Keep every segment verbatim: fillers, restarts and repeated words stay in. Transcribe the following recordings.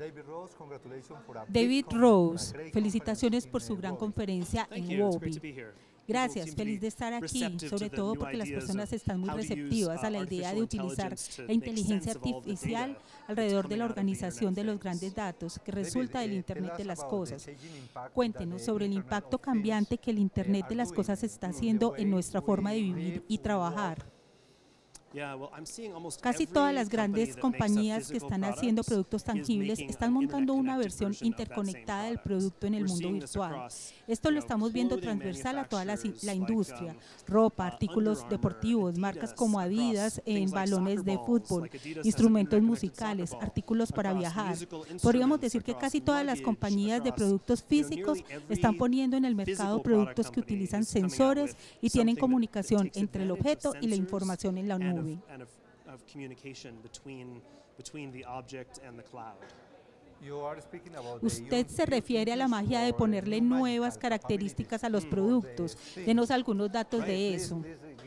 David Rose, felicitaciones por su gran conferencia en WOBI. Gracias, feliz de estar aquí, sobre todo porque las personas están muy receptivas a la idea de utilizar la inteligencia artificial alrededor de la organización de los grandes datos que resulta del Internet de las cosas. Cuéntenos sobre el impacto cambiante que el Internet de las cosas está haciendo en nuestra forma de vivir y trabajar. Casi todas las grandes compañías que están haciendo productos tangibles están montando una versión interconectada del producto en el mundo virtual. Esto lo estamos viendo transversal a toda la, la industria, ropa, artículos deportivos, marcas como Adidas en balones de fútbol, instrumentos musicales, artículos para viajar. Podríamos decir que casi todas las compañías de productos físicos están poniendo en el mercado productos que utilizan sensores y tienen comunicación entre el objeto y la información en la nube. Usted se refiere a la magia de ponerle nuevas características a los productos. Denos algunos datos de eso.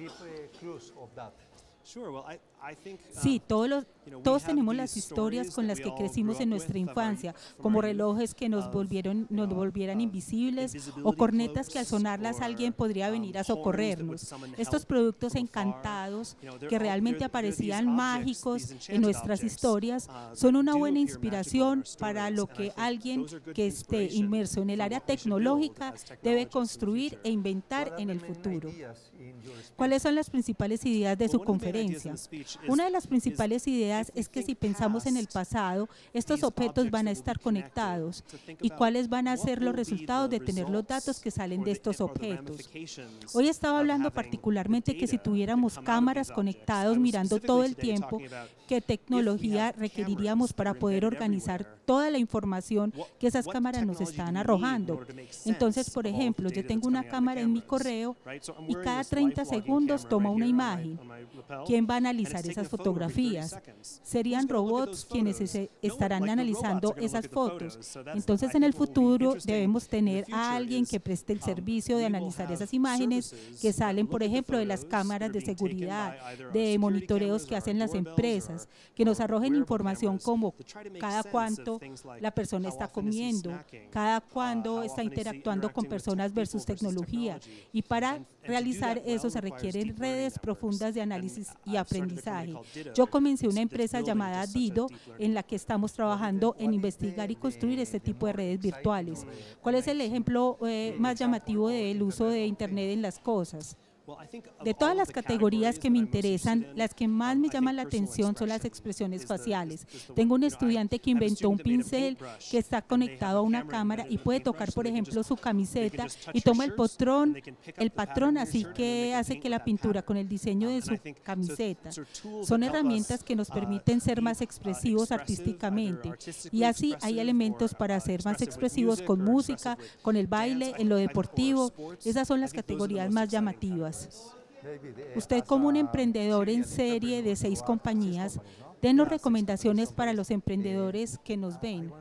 Sí, todos, los, todos tenemos las historias con las que crecimos en nuestra infancia, como relojes que nos, volvieron, nos volvieran invisibles o cornetas que al sonarlas alguien podría venir a socorrernos. Estos productos encantados que realmente aparecían mágicos en nuestras historias son una buena inspiración para lo que alguien que esté inmerso en el área tecnológica debe construir e inventar en el futuro. ¿Cuáles son las principales ideas de su conferencia? Una de las principales ideas es que si pensamos en el pasado, estos objetos van a estar conectados. ¿Y cuáles van a ser los resultados de tener los datos que salen de estos objetos? Hoy estaba hablando particularmente que si tuviéramos cámaras conectadas mirando todo el tiempo, ¿qué tecnología requeriríamos para poder organizar toda la información que esas cámaras nos están arrojando? Entonces, por ejemplo, yo tengo una cámara en mi correo y cada treinta segundos toma una imagen. ¿Quién va a analizar esas fotografías? Serían robots quienes estarán analizando esas fotos. Entonces, en el futuro debemos tener a alguien que preste el servicio de analizar esas imágenes que salen, por ejemplo, de las cámaras de seguridad, de monitoreos que hacen las empresas, que nos arrojen información como cada cuánto la persona está comiendo, cada cuándo está interactuando con personas versus tecnología. Y para realizar eso se requieren redes profundas de análisis y aprendizaje. Yo comencé una empresa llamada Dido en la que estamos trabajando en investigar y construir este tipo de redes virtuales. ¿Cuál es el ejemplo eh, más llamativo del uso de Internet en las cosas? De todas las categorías que me interesan, las que más me llaman la atención son las expresiones faciales. Tengo un estudiante que inventó un pincel que está conectado a una cámara y puede tocar, por ejemplo, su camiseta y toma el patrón, el patrón, así que hace que la pintura con el diseño de su camiseta. Son herramientas que nos permiten ser más expresivos artísticamente y así hay elementos para ser más expresivos con música, con el baile, en lo deportivo. Esas son las categorías más llamativas. Usted, como un emprendedor en serie de seis compañías, denos recomendaciones para los emprendedores que nos ven.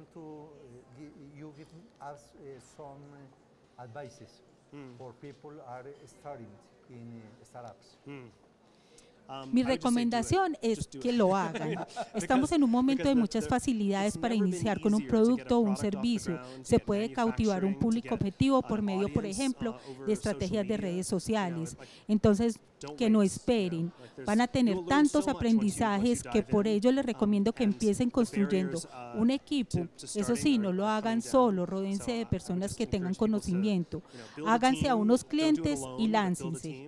Mi recomendación es que lo hagan. Estamos en un momento de muchas facilidades para iniciar con un producto o un servicio. Se puede cautivar un público objetivo por medio, por ejemplo, de estrategias de redes sociales. Entonces, que no esperen. Van a tener tantos aprendizajes que por ello les recomiendo que empiecen construyendo un equipo. Eso sí, no lo hagan solo, ródense de personas que tengan conocimiento. Háganse a unos clientes y láncense.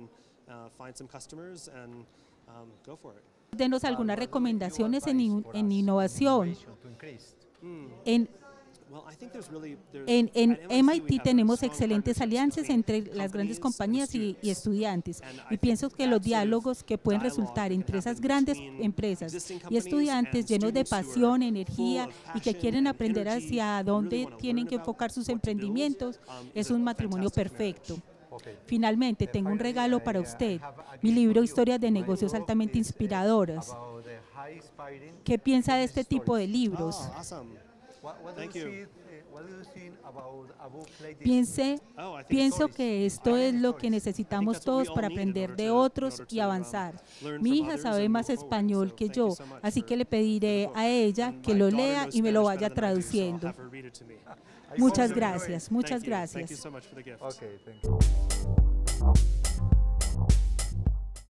Denos algunas recomendaciones en, in, en innovación. En, en, en M I T tenemos excelentes alianzas entre las grandes compañías y, y estudiantes y pienso que los diálogos que pueden resultar entre esas grandes empresas y estudiantes llenos de pasión, energía y que quieren aprender hacia dónde tienen que enfocar sus emprendimientos es un matrimonio perfecto. Finalmente, tengo un regalo para usted, mi libro Historias de negocios altamente inspiradoras. ¿Qué piensa de este tipo de libros? Piense, pienso que esto es lo que necesitamos todos para aprender de otros y avanzar. Mi hija sabe más español que yo, así que le pediré a ella que lo lea y me lo vaya traduciendo. Muchas gracias, muchas gracias. Okay, thank you.